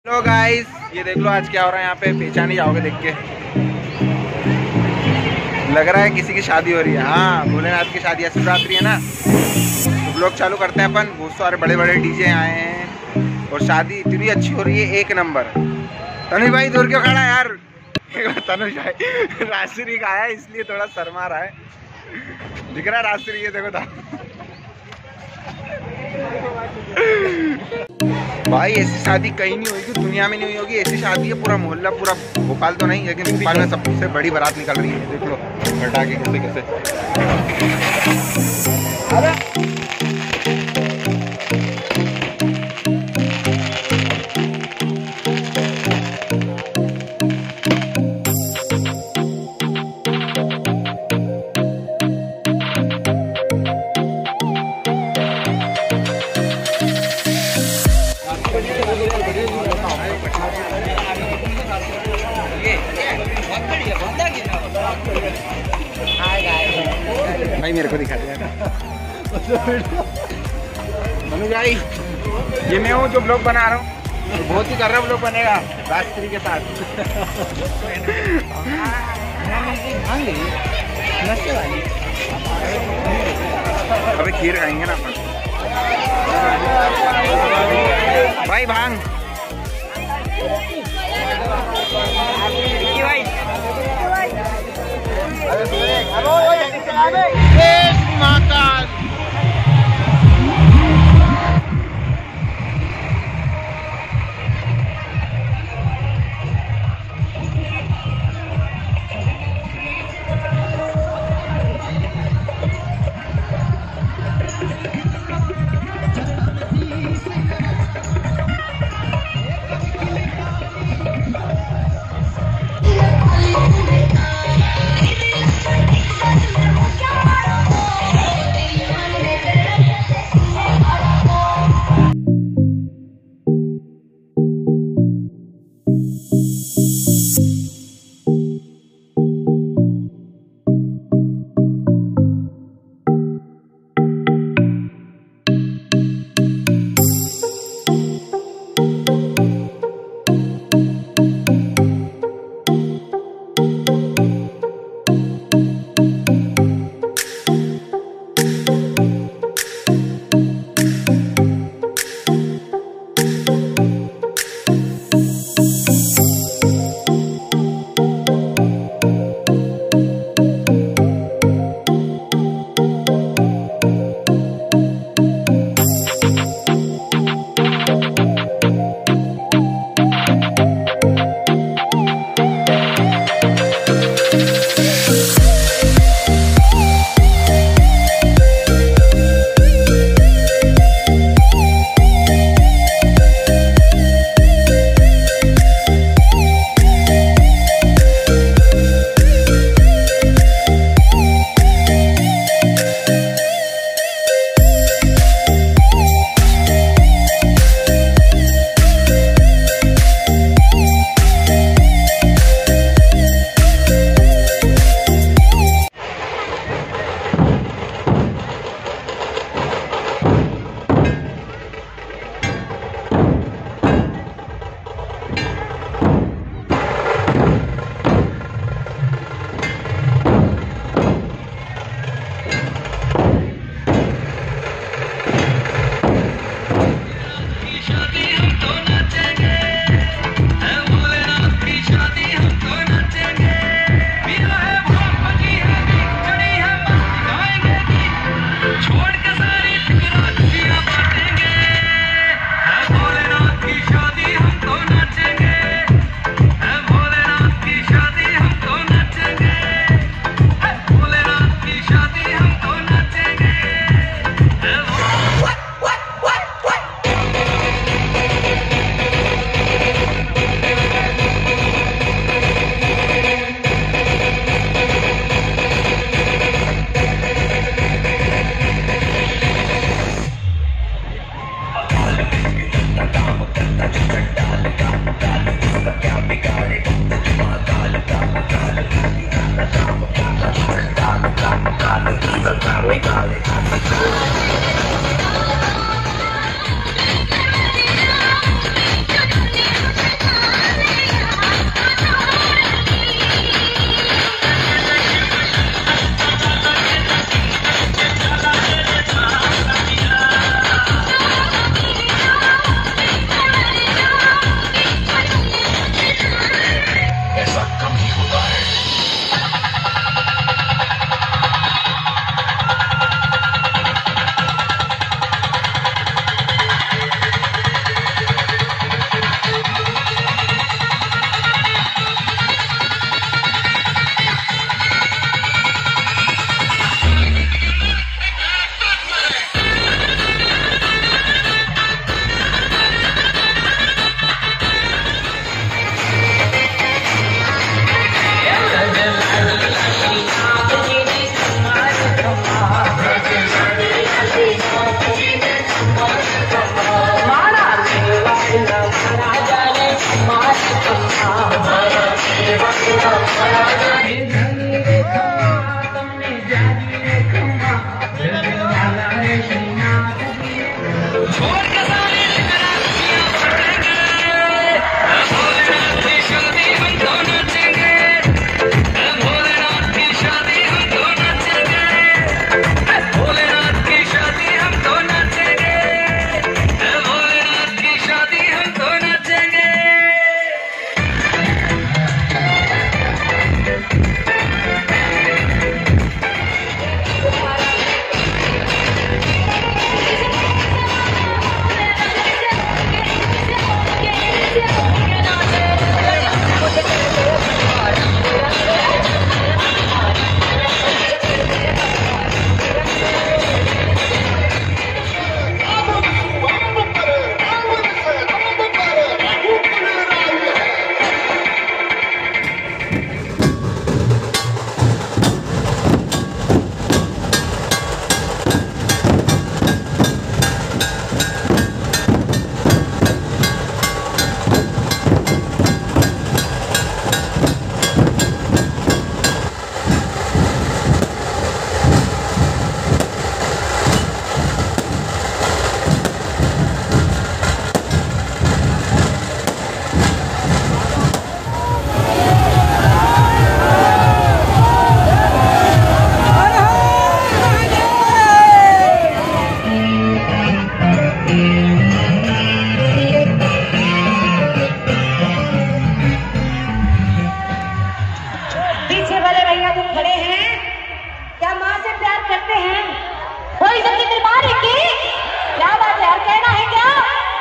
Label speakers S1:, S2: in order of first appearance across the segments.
S1: Hello guys, ये देख लो आज क्या हो रहा है यहाँ पे। पहचान ही जाओगे देख के, लग रहा है किसी की शादी हो रही है। हाँ, भोलेनाथ की शादी है, शिवरात्रि है ना, तो ब्लॉग चालू करते हैं अपन। बहुत सारे बड़े बड़े डीजे आए हैं और शादी इतनी अच्छी हो रही है, एक नंबर। तनुज भाई दूर क्यों खड़ा है यार? तनुज भाई राजश्री का आया इसलिए थोड़ा शर्मा रहा है। दिख रहा है राजश्री, ये देखो था भाई। ऐसी शादी कहीं नहीं हुई, दुनिया में नहीं हुई होगी ऐसी शादी है। पूरा मोहल्ला, पूरा भोपाल तो नहीं लेकिन भोपाल में सबसे बड़ी बारात निकल रही है। देख लो हटा के कैसे कैसे। भाई मेरे को दिखा दिया मनु भाई, ये मैं हूँ जो ब्लॉग बना रहा हूँ। बहुत ही कर रहा हूँ, ब्लॉग बनेगा राजश्री के साथ। अबे खीर खाएंगे ना अपन भाई। भांग माता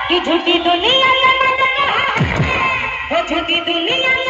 S2: कि झूठी दुनिया ये वो झूठी दुनिया ये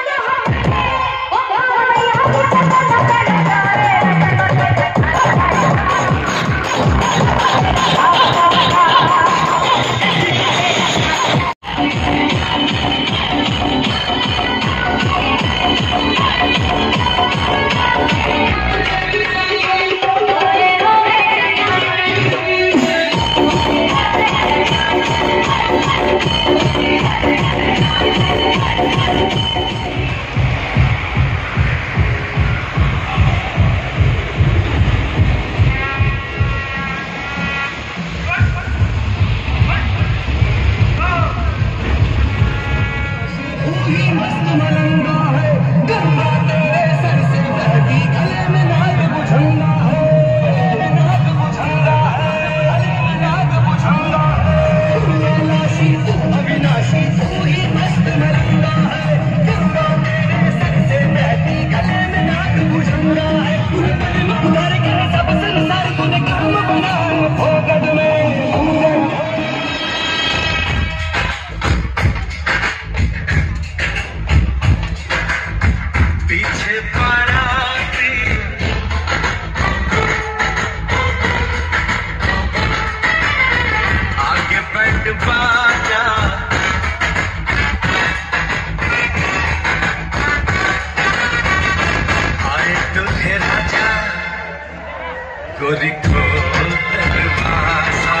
S3: गोरी को दरवाजा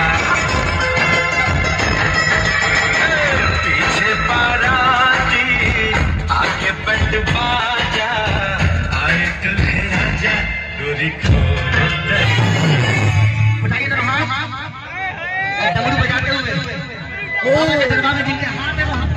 S3: पीछे बाराती आगे बंद बाजा आए दुल्हे राजा गोरी को उठाइए तो डमरू बजाते हुए दरबार में जिनके हाथ है वहां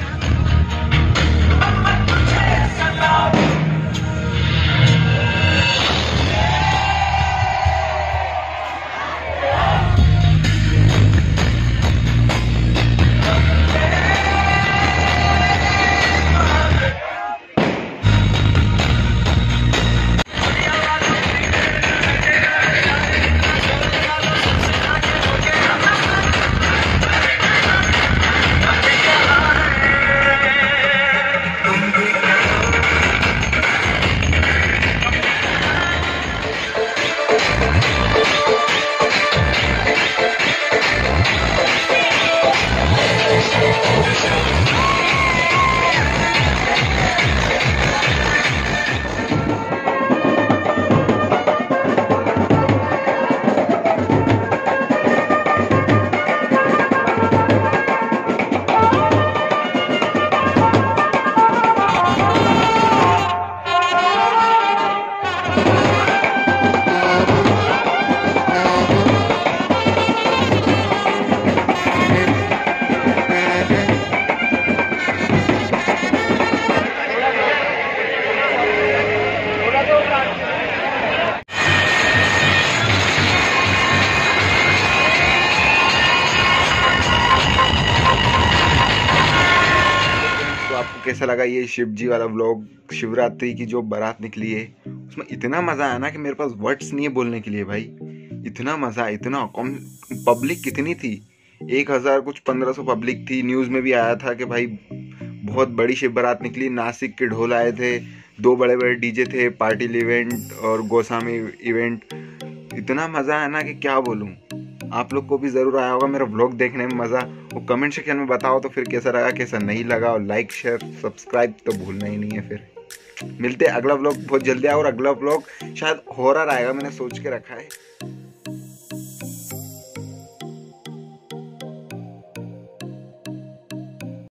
S1: कैसा लगा ये शिव जी वाला व्लॉग। शिवरात्रि की जो बारात निकली है उसमें इतना मज़ा आया ना कि मेरे पास वर्ड्स नहीं है बोलने के लिए भाई। इतना मज़ा, इतना कम पब्लिक कितनी थी, 1000 कुछ 1500 पब्लिक थी। न्यूज़ में भी आया था कि भाई बहुत बड़ी शिव बारात निकली। नासिक के ढोल आए थे, 2 बड़े बड़े डीजे थे, पाटिल इवेंट और गोस्वामी इवेंट। इतना मज़ा आया ना कि क्या बोलूँ। आप लोग को भी ज़रूर आया होगा मेरा व्लॉग देखने में मज़ा। वो कमेंट सेक्शन में बताओ तो फिर कैसा लगा कैसा नहीं लगा, और लाइक शेयर सब्सक्राइब तो भूलना ही नहीं है। फिर मिलते हैं अगला व्लॉग बहुत जल्दी। और अगला व्लॉग शायद हॉरर आएगा, मैंने सोच के रखा है।